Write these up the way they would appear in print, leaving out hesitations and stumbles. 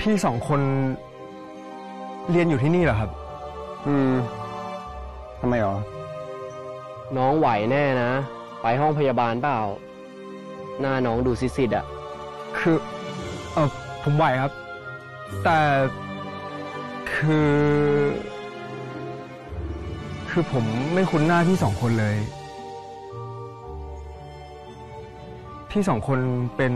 พี่สองคนเรียนอยู่ที่นี่เหรอครับทำไมหรอน้องไหวแน่นะไปห้องพยาบาลเปล่าหน้าน้องดูซิดๆอ่ะคือผมไหวครับแต่คือผมไม่คุ้นหน้าพี่สองคนเลยพี่สองคนเป็น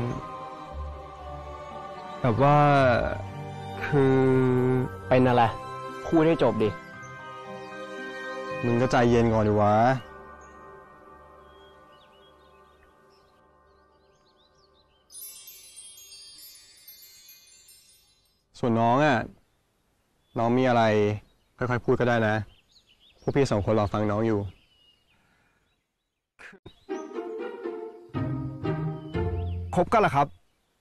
แบบว่าคือเป็นอะไรพูดให้จบดิมึงก็ใจเย็นก่อนดิวะส่วนน้องอ่ะน้องมีอะไรค่อยๆพูดก็ได้นะพวกพี่สองคนรอฟังน้องอยู่คบกันเหรอครับ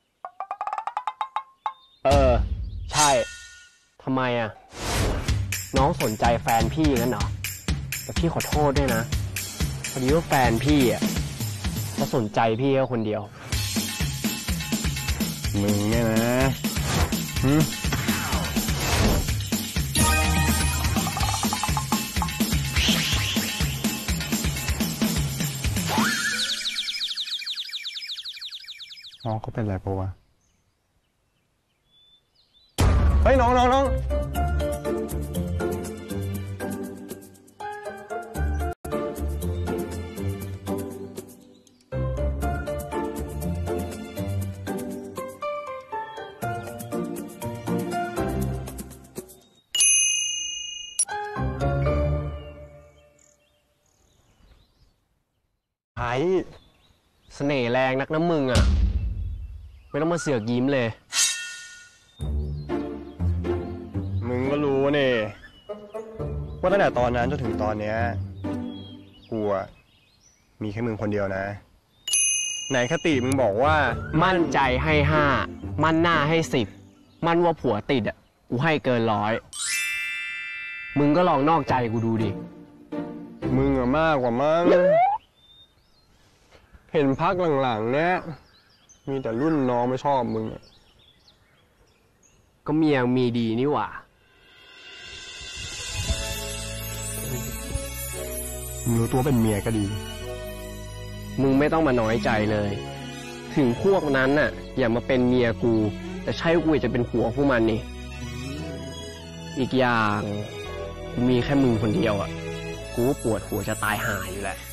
ใช่ทำไมอ่ะน้องสนใจแฟนพี่งั้นเหรอแต่พี่ขอโทษด้วยนะพอดีว่าแฟนพี่อ่ะเขาสนใจพี่แค่คนเดียวมึงเนี่ยนะน้องเขาเป็นอะไรปะวะเฮ้ยน้องหายเสน่ห์แรงนักนะมึงอ่ะไม่ต้องมาเสือกยิ้มเลยมึงก็รู้นี่ว่าตั้งแต่ตอนนั้นจนถึงตอนเนี้ยกูมีแค่มึงคนเดียวนะไหนคติมึงบอกว่ามั่นใจให้5มั่นหน้าให้10มั่นว่าผัวติดอ่ะกูให้เกิน100มึงก็ลองนอกใจกูดูดิมึงอะมากกว่ามั้งเห็นพักหลังๆเนี้ยมีแต่รุ่นน้องไม่ชอบมึงก็เมียมีดีนี่หว่ามึงรู้ตัวเป็นเมียก็ดีมึงไม่ต้องมาน้อยใจเลยถึงพวกนั้นน่ะอย่ามาเป็นเมียกูแต่ใช่กูจะเป็นผัวพวกมันนี่อีกอย่างกูมีแค่มึงคนเดียวอ่ะกูปวดหัวจะตายห่าอยู่แหละ